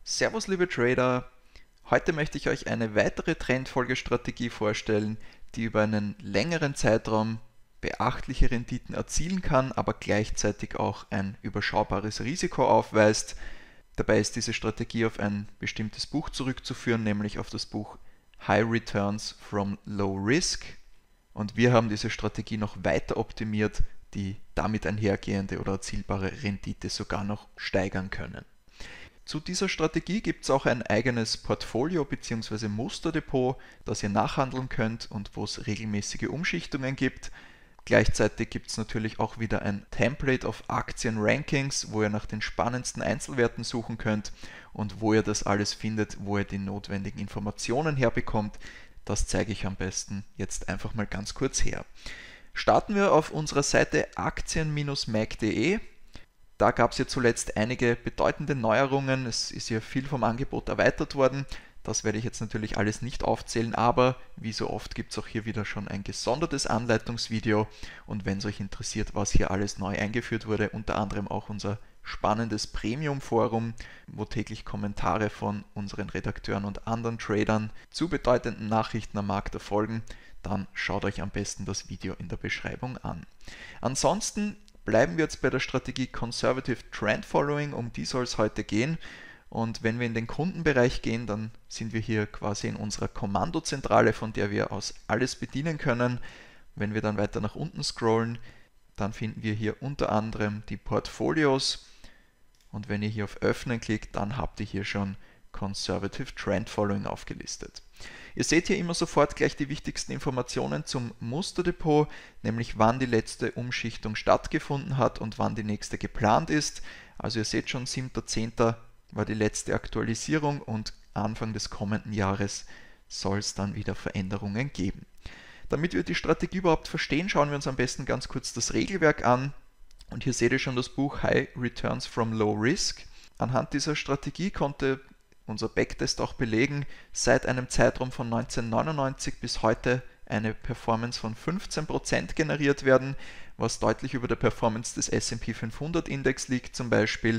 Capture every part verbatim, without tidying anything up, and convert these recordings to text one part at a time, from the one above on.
Servus liebe Trader, heute möchte ich euch eine weitere Trendfolgestrategie vorstellen, die über einen längeren Zeitraum beachtliche Renditen erzielen kann, aber gleichzeitig auch ein überschaubares Risiko aufweist. Dabei ist diese Strategie auf ein bestimmtes Buch zurückzuführen, nämlich auf das Buch High Returns from Low Risk. Und wir haben diese Strategie noch weiter optimiert, die damit einhergehende oder erzielbare Rendite sogar noch steigern können. Zu dieser Strategie gibt es auch ein eigenes Portfolio bzw. Musterdepot, das ihr nachhandeln könnt und wo es regelmäßige Umschichtungen gibt. Gleichzeitig gibt es natürlich auch wieder ein Template auf Aktien-Rankings, wo ihr nach den spannendsten Einzelwerten suchen könnt und wo ihr das alles findet, wo ihr die notwendigen Informationen herbekommt. Das zeige ich am besten jetzt einfach mal ganz kurz her. Starten wir auf unserer Seite aktien Bindestrich mag punkt de. Da gab es ja zuletzt einige bedeutende Neuerungen, es ist ja viel vom Angebot erweitert worden. Das werde ich jetzt natürlich alles nicht aufzählen, aber wie so oft gibt es auch hier wieder schon ein gesondertes Anleitungsvideo. Und wenn es euch interessiert, was hier alles neu eingeführt wurde, unter anderem auch unser spannendes Premium-Forum, wo täglich Kommentare von unseren Redakteuren und anderen Tradern zu bedeutenden Nachrichten am Markt erfolgen, dann schaut euch am besten das Video in der Beschreibung an. Ansonsten bleiben wir jetzt bei der Strategie Conservative Trend Following, um die soll es heute gehen. Und wenn wir in den Kundenbereich gehen, dann sind wir hier quasi in unserer Kommandozentrale, von der wir aus alles bedienen können. Wenn wir dann weiter nach unten scrollen, dann finden wir hier unter anderem die Portfolios. Und wenn ihr hier auf Öffnen klickt, dann habt ihr hier schon Conservative Trend Following aufgelistet. Ihr seht hier immer sofort gleich die wichtigsten Informationen zum Musterdepot, nämlich wann die letzte Umschichtung stattgefunden hat und wann die nächste geplant ist. Also ihr seht schon, siebter zehnter war die letzte Aktualisierung und Anfang des kommenden Jahres soll es dann wieder Veränderungen geben. Damit wir die Strategie überhaupt verstehen, schauen wir uns am besten ganz kurz das Regelwerk an. Und hier seht ihr schon das Buch High Returns from Low Risk. Anhand dieser Strategie konnte unser Backtest auch belegen, seit einem Zeitraum von neunzehnhundertneunundneunzig bis heute eine Performance von fünfzehn Prozent generiert werden, was deutlich über der Performance des S und P fünfhundert Index liegt zum Beispiel.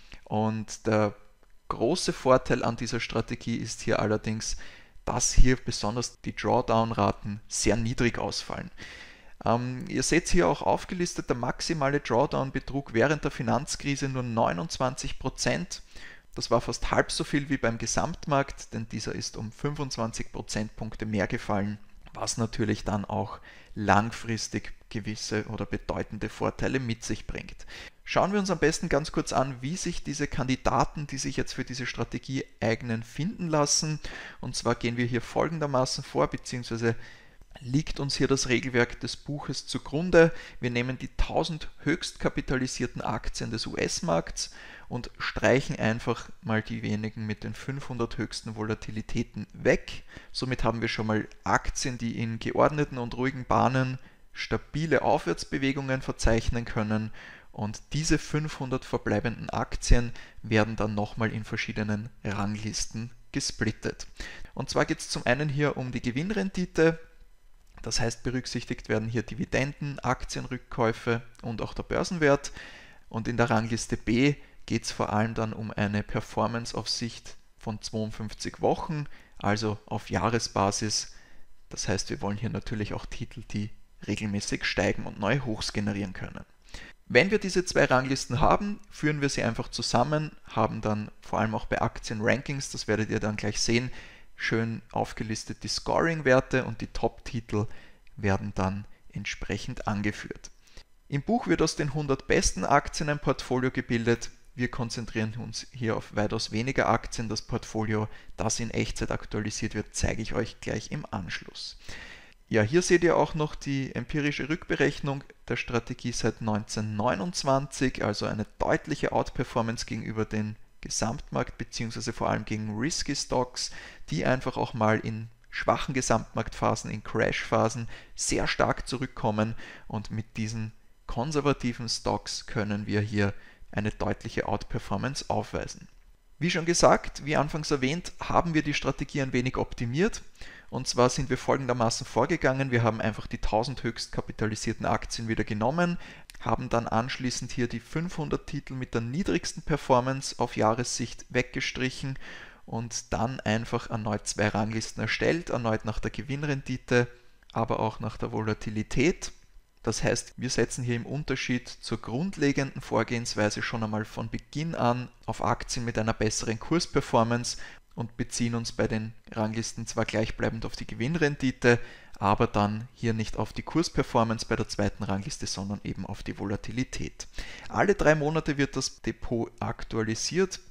Und der große Vorteil an dieser Strategie ist hier allerdings, dass hier besonders die Drawdown-Raten sehr niedrig ausfallen. Ähm, ihr seht hier auch aufgelistet, der maximale Drawdown betrug während der Finanzkrise nur neunundzwanzig Prozent. Das war fast halb so viel wie beim Gesamtmarkt, denn dieser ist um fünfundzwanzig Prozentpunkte mehr gefallen, was natürlich dann auch langfristig gewisse oder bedeutende Vorteile mit sich bringt. Schauen wir uns am besten ganz kurz an, wie sich diese Kandidaten, die sich jetzt für diese Strategie eignen, finden lassen. Und zwar gehen wir hier folgendermaßen vor, beziehungsweise liegt uns hier das Regelwerk des Buches zugrunde. Wir nehmen die tausend höchst kapitalisierten Aktien des U S-Markts und streichen einfach mal die wenigen mit den fünfhundert höchsten Volatilitäten weg. Somit haben wir schon mal Aktien, die in geordneten und ruhigen Bahnen stabile Aufwärtsbewegungen verzeichnen können. Und diese fünfhundert verbleibenden Aktien werden dann nochmal in verschiedenen Ranglisten gesplittet. Und zwar geht es zum einen hier um die Gewinnrendite. Das heißt, berücksichtigt werden hier Dividenden, Aktienrückkäufe und auch der Börsenwert. Und in der Rangliste B geht es vor allem dann um eine Performance auf Sicht von zweiundfünfzig Wochen, also auf Jahresbasis. Das heißt, wir wollen hier natürlich auch Titel, die regelmäßig steigen und neue Hochs generieren können. Wenn wir diese zwei Ranglisten haben, führen wir sie einfach zusammen, haben dann vor allem auch bei Aktien-Rankings, das werdet ihr dann gleich sehen, schön aufgelistet die Scoring-Werte und die Top-Titel werden dann entsprechend angeführt. Im Buch wird aus den hundert besten Aktien ein Portfolio gebildet. Wir konzentrieren uns hier auf weitaus weniger Aktien. Das Portfolio, das in Echtzeit aktualisiert wird, zeige ich euch gleich im Anschluss. Ja, hier seht ihr auch noch die empirische Rückberechnung der Strategie seit neunzehnhundertneunundzwanzig, also eine deutliche Outperformance gegenüber den Gesamtmarkt bzw. vor allem gegen Risky Stocks, die einfach auch mal in schwachen Gesamtmarktphasen, in Crashphasen sehr stark zurückkommen, und mit diesen konservativen Stocks können wir hier eine deutliche Outperformance aufweisen. Wie schon gesagt, wie anfangs erwähnt, haben wir die Strategie ein wenig optimiert. Und zwar sind wir folgendermaßen vorgegangen. Wir haben einfach die tausend höchst kapitalisierten Aktien wieder genommen, haben dann anschließend hier die fünfhundert Titel mit der niedrigsten Performance auf Jahressicht weggestrichen und dann einfach erneut zwei Ranglisten erstellt, erneut nach der Gewinnrendite, aber auch nach der Volatilität. Das heißt, wir setzen hier im Unterschied zur grundlegenden Vorgehensweise schon einmal von Beginn an auf Aktien mit einer besseren Kursperformance und beziehen uns bei den Ranglisten zwar gleichbleibend auf die Gewinnrendite, aber dann hier nicht auf die Kursperformance bei der zweiten Rangliste, sondern eben auf die Volatilität. Alle drei Monate wird das Depot aktualisiert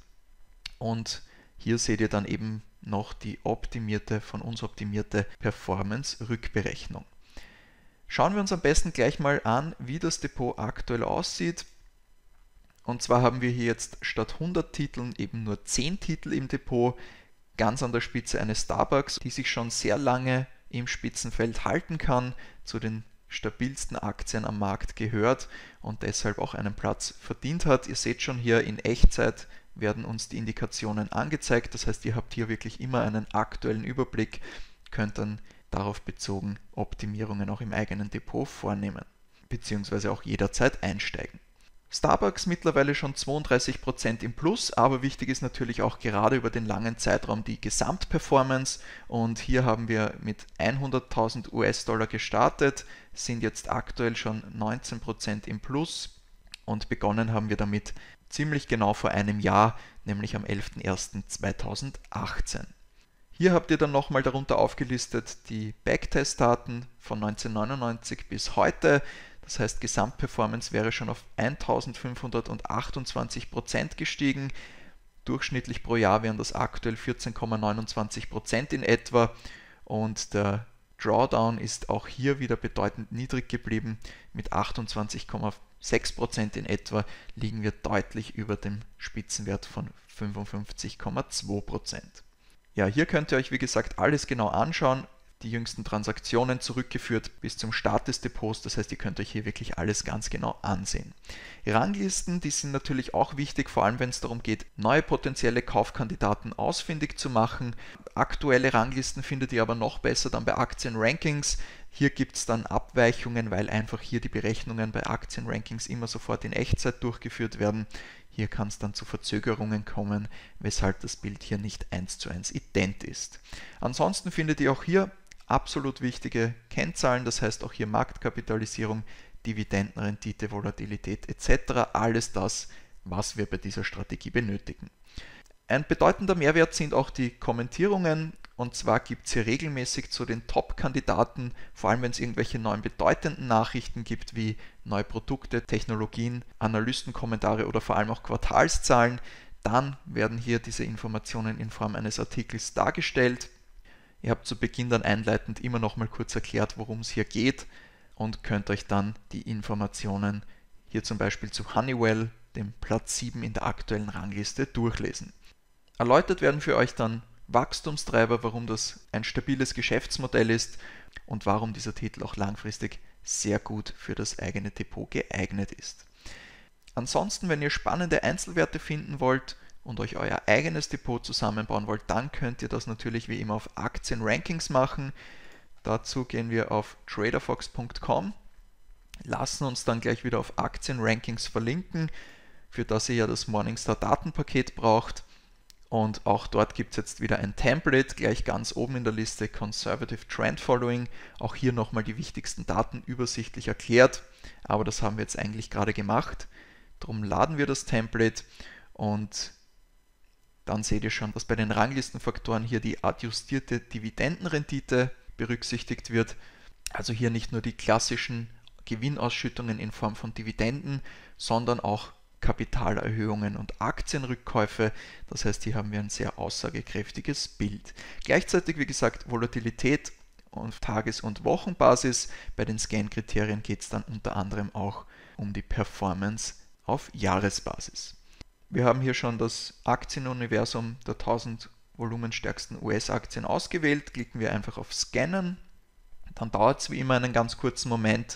und hier seht ihr dann eben noch die optimierte, von uns optimierte Performance-Rückberechnung. Schauen wir uns am besten gleich mal an, wie das Depot aktuell aussieht. Und zwar haben wir hier jetzt statt hundert Titeln eben nur zehn Titel im Depot. Ganz an der Spitze eine Starbucks, die sich schon sehr lange im Spitzenfeld halten kann, zu den stabilsten Aktien am Markt gehört und deshalb auch einen Platz verdient hat. Ihr seht schon hier in Echtzeit werden uns die Indikationen angezeigt. Das heißt, ihr habt hier wirklich immer einen aktuellen Überblick, könnt dann darauf bezogen Optimierungen auch im eigenen Depot vornehmen, beziehungsweise auch jederzeit einsteigen. Starbucks mittlerweile schon zweiunddreißig Prozent im Plus, aber wichtig ist natürlich auch gerade über den langen Zeitraum die Gesamtperformance und hier haben wir mit hunderttausend US-Dollar gestartet, sind jetzt aktuell schon neunzehn Prozent im Plus und begonnen haben wir damit ziemlich genau vor einem Jahr, nämlich am elften ersten zweitausendachtzehn. Hier habt ihr dann nochmal darunter aufgelistet die Backtest-Daten von neunzehnhundertneunundneunzig bis heute. Das heißt, Gesamtperformance wäre schon auf eintausendfünfhundertachtundzwanzig Prozent gestiegen. Durchschnittlich pro Jahr wären das aktuell vierzehn Komma neunundzwanzig Prozent in etwa. Und der Drawdown ist auch hier wieder bedeutend niedrig geblieben. Mit achtundzwanzig Komma sechs Prozent in etwa liegen wir deutlich über dem Spitzenwert von fünfundfünfzig Komma zwei Prozent. Ja, hier könnt ihr euch wie gesagt alles genau anschauen, die jüngsten Transaktionen zurückgeführt bis zum Start des Depots, das heißt, ihr könnt euch hier wirklich alles ganz genau ansehen. Ranglisten, die sind natürlich auch wichtig, vor allem wenn es darum geht, neue potenzielle Kaufkandidaten ausfindig zu machen. Aktuelle Ranglisten findet ihr aber noch besser dann bei Aktienrankings. Hier gibt es dann Abweichungen, weil einfach hier die Berechnungen bei Aktienrankings immer sofort in Echtzeit durchgeführt werden. Hier kann es dann zu Verzögerungen kommen, weshalb das Bild hier nicht eins zu eins ident ist. Ansonsten findet ihr auch hier absolut wichtige Kennzahlen, das heißt auch hier Marktkapitalisierung, Dividendenrendite, Volatilität et cetera. Alles das, was wir bei dieser Strategie benötigen. Ein bedeutender Mehrwert sind auch die Kommentierungen. Und zwar gibt es hier regelmäßig zu den Top-Kandidaten, vor allem wenn es irgendwelche neuen bedeutenden Nachrichten gibt, wie neue Produkte, Technologien, Analystenkommentare oder vor allem auch Quartalszahlen, dann werden hier diese Informationen in Form eines Artikels dargestellt. Ihr habt zu Beginn dann einleitend immer noch mal kurz erklärt, worum es hier geht und könnt euch dann die Informationen hier zum Beispiel zu Honeywell, dem Platz sieben in der aktuellen Rangliste, durchlesen. Erläutert werden für euch dann Wachstumstreiber, warum das ein stabiles Geschäftsmodell ist und warum dieser Titel auch langfristig sehr gut für das eigene Depot geeignet ist. Ansonsten, wenn ihr spannende Einzelwerte finden wollt und euch euer eigenes Depot zusammenbauen wollt, dann könnt ihr das natürlich wie immer auf Aktienrankings machen. Dazu gehen wir auf traderfox punkt com, lassen uns dann gleich wieder auf Aktienrankings verlinken, für das ihr ja das Morningstar Datenpaket braucht. Und auch dort gibt es jetzt wieder ein Template, gleich ganz oben in der Liste Conservative Trend Following. Auch hier nochmal die wichtigsten Daten übersichtlich erklärt, aber das haben wir jetzt eigentlich gerade gemacht. Darum laden wir das Template und dann seht ihr schon, dass bei den Ranglistenfaktoren hier die adjustierte Dividendenrendite berücksichtigt wird. Also hier nicht nur die klassischen Gewinnausschüttungen in Form von Dividenden, sondern auch Kapitalerhöhungen und Aktienrückkäufe. Das heißt, hier haben wir ein sehr aussagekräftiges Bild. Gleichzeitig, wie gesagt, Volatilität auf Tages- und Wochenbasis. Bei den Scan-Kriterien geht es dann unter anderem auch um die Performance auf Jahresbasis. Wir haben hier schon das Aktienuniversum der tausend volumenstärksten U S-Aktien ausgewählt. Klicken wir einfach auf Scannen. Dann dauert es wie immer einen ganz kurzen Moment.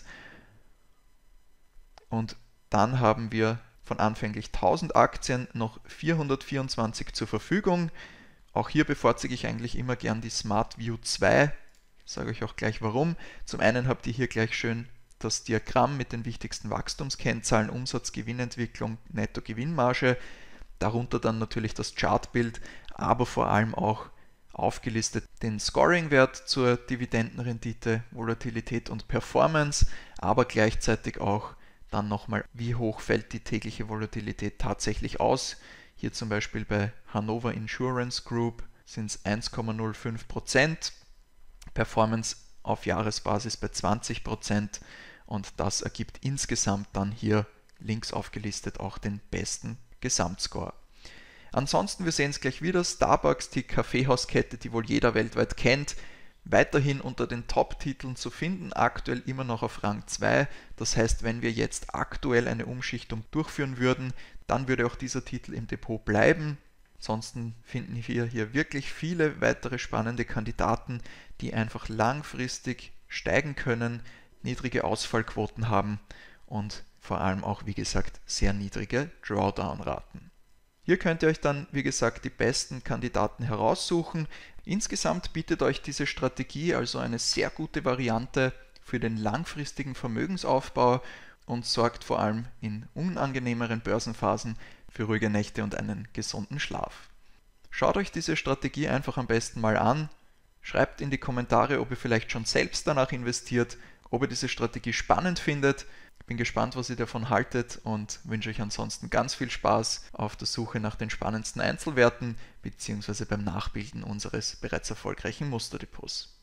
Und dann haben wir von anfänglich tausend Aktien noch vierhundertvierundzwanzig zur Verfügung. Auch hier bevorzuge ich eigentlich immer gern die Smart View zwei. Ich sage euch auch gleich warum. Zum einen habt ihr hier gleich schön das Diagramm mit den wichtigsten Wachstumskennzahlen, Umsatz, Gewinnentwicklung, Netto-Gewinnmarge, darunter dann natürlich das Chartbild, aber vor allem auch aufgelistet den Scoring-Wert zur Dividendenrendite, Volatilität und Performance, aber gleichzeitig auch dann nochmal, wie hoch fällt die tägliche Volatilität tatsächlich aus. Hier zum Beispiel bei Hannover Insurance Group sind es eins Komma null fünf Prozent, Performance auf Jahresbasis bei zwanzig Prozent und das ergibt insgesamt dann hier links aufgelistet auch den besten Gesamtscore. Ansonsten, wir sehen es gleich wieder, Starbucks, die Kaffeehauskette, die wohl jeder weltweit kennt, weiterhin unter den Top-Titeln zu finden, aktuell immer noch auf Rang zwei. Das heißt, wenn wir jetzt aktuell eine Umschichtung durchführen würden, dann würde auch dieser Titel im Depot bleiben. Ansonsten finden wir hier wirklich viele weitere spannende Kandidaten, die einfach langfristig steigen können, niedrige Ausfallquoten haben und vor allem auch, wie gesagt, sehr niedrige Drawdown-Raten. Hier könnt ihr euch dann, wie gesagt, die besten Kandidaten heraussuchen. Insgesamt bietet euch diese Strategie also eine sehr gute Variante für den langfristigen Vermögensaufbau und sorgt vor allem in unangenehmeren Börsenphasen für ruhige Nächte und einen gesunden Schlaf. Schaut euch diese Strategie einfach am besten mal an. Schreibt in die Kommentare, ob ihr vielleicht schon selbst danach investiert, ob ihr diese Strategie spannend findet. Ich bin gespannt, was ihr davon haltet und wünsche euch ansonsten ganz viel Spaß auf der Suche nach den spannendsten Einzelwerten bzw. beim Nachbilden unseres bereits erfolgreichen Musterdepots.